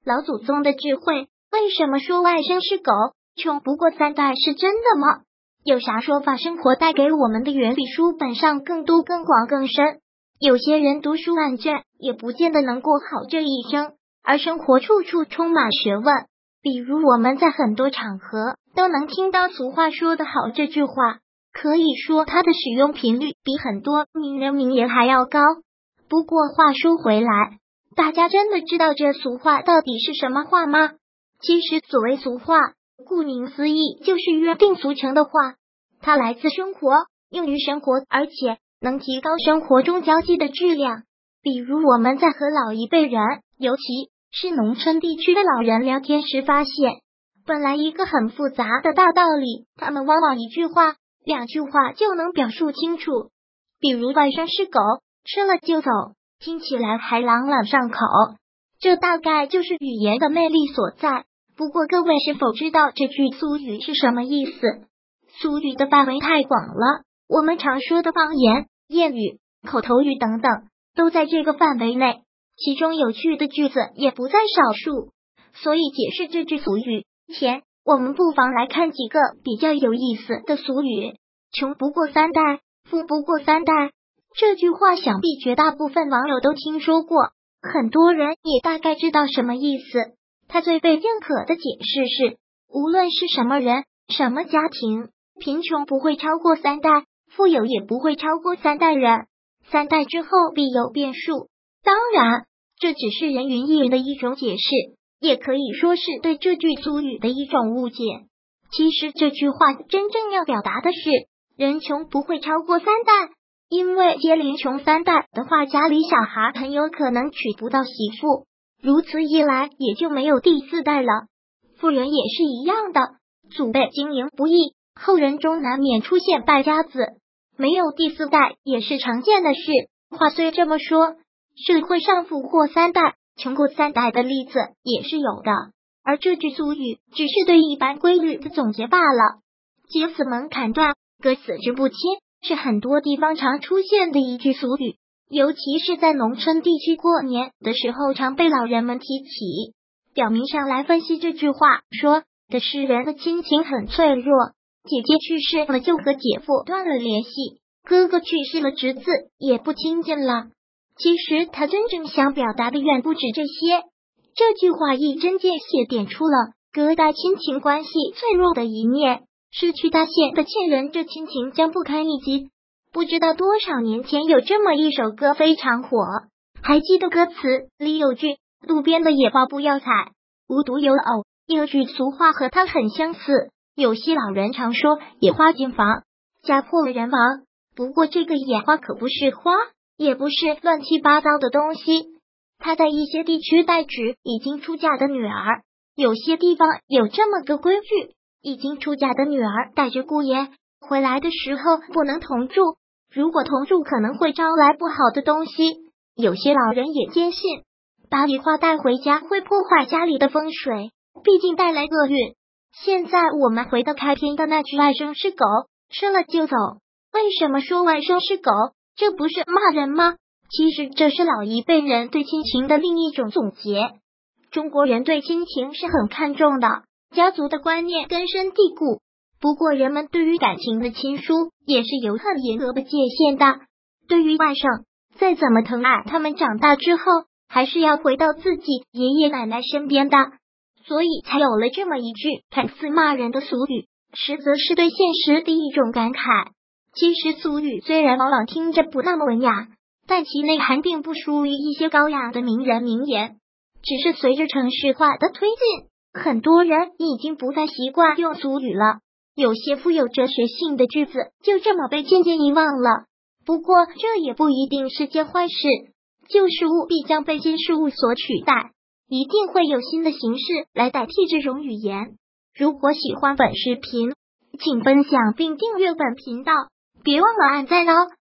老祖宗的智慧，为什么说外甥是狗，穷不过3代是真的吗？有啥说法？生活带给我们的远比书本上更多、更广、更深。有些人读书万卷，也不见得能过好这一生，而生活处处充满学问。比如我们在很多场合都能听到俗话说得好这句话，可以说它的使用频率比很多名人名言还要高。不过话说回来，大家真的知道这俗话到底是什么话吗？其实所谓俗话，顾名思义就是约定俗成的话，它来自生活，用于生活，而且能提高生活中交际的质量。比如我们在和老一辈人，尤其是农村地区的老人聊天时发现，本来一个很复杂的大道理，他们往往一句话、2句话就能表述清楚。比如外甥是狗，吃了就走，听起来还朗朗上口，这大概就是语言的魅力所在。不过各位是否知道这句俗语是什么意思？俗语的范围太广了，我们常说的方言、谚语、口头语等等都在这个范围内，其中有趣的句子也不在少数。所以解释这句俗语前，我们不妨来看几个比较有意思的俗语。穷不过3代，富不过3代，这句话想必绝大部分网友都听说过，很多人也大概知道什么意思。它最被认可的解释是，无论是什么人、什么家庭，贫穷不会超过3代，富有也不会超过3代人，3代之后必有变数。当然，这只是人云亦云的一种解释，也可以说是对这句俗语的一种误解。其实这句话真正要表达的是，人穷不会超过3代，因为接连穷3代的话，家里小孩很有可能娶不到媳妇，如此一来也就没有第4代了。富人也是一样的，祖辈经营不易，后人中难免出现败家子，没有第4代也是常见的事。话虽这么说，社会上富过3代、穷过3代的例子也是有的，而这句俗语只是对一般规律的总结罢了。结死门砍断，割死之不亲，是很多地方常出现的一句俗语，尤其是在农村地区过年的时候常被老人们提起。表面上来分析这句话，说的是人的亲情很脆弱，姐姐去世了就和姐夫断了联系，哥哥去世了侄子也不亲近了。其实他真正想表达的远不止这些。这句话一针见血点出了隔代亲情关系脆弱的一面，失去大限的亲人，这亲情将不堪一击。不知道多少年前有这么一首歌非常火，还记得歌词里有句路边的野花不要采，无独有偶，有句俗话和它很相似。有些老人常说野花进房，家破人亡。不过这个野花可不是花，也不是乱七八糟的东西，它在一些地区代指已经出嫁的女儿。有些地方有这么个规矩，已经出嫁的女儿带着姑爷回来的时候不能同住，如果同住可能会招来不好的东西。有些老人也坚信把野花带回家会破坏家里的风水，毕竟带来厄运。现在我们回到开篇的那句外甥是狗，吃了就走。为什么说外甥是狗？这不是骂人吗？其实这是老一辈人对亲情的另一种总结。中国人对亲情是很看重的，家族的观念根深蒂固。不过人们对于感情的亲疏也是有很严格的界限的。对于外甥，再怎么疼爱他们，长大之后还是要回到自己爷爷奶奶身边的，所以才有了这么一句看似骂人的俗语，实则是对现实的一种感慨。其实俗语虽然往往听着不那么文雅，但其内涵并不输于一些高雅的名人名言，只是随着城市化的推进，很多人已经不再习惯用俗语了，有些富有哲学性的句子就这么被渐渐遗忘了。不过这也不一定是件坏事，旧事物必将被新事物所取代，一定会有新的形式来代替这种语言。如果喜欢本视频，请分享并订阅本频道，别忘了按赞哦。